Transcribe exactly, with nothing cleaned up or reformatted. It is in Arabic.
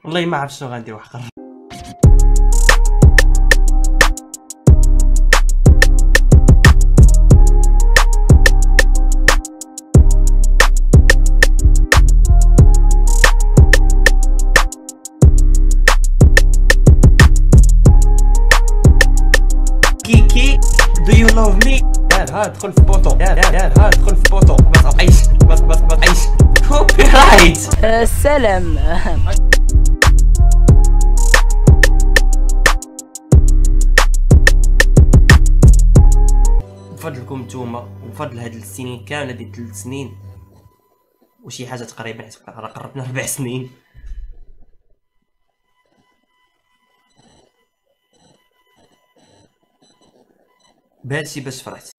والله ما عرفت شنو غندير وحقر. كيكي do you love me؟ يا ها دخل في بوطو، يا يا ها دخل في بوطو، ما تعيش ما ما ما تعيش كوبي رايت. السلام. بفضلكم نتوما وبفضل هاد السنين كامله ديال ثلاث سنين وشي حاجه تقريبا، حيت راه قربنا ربع سنين، بهادشي باش فرحت.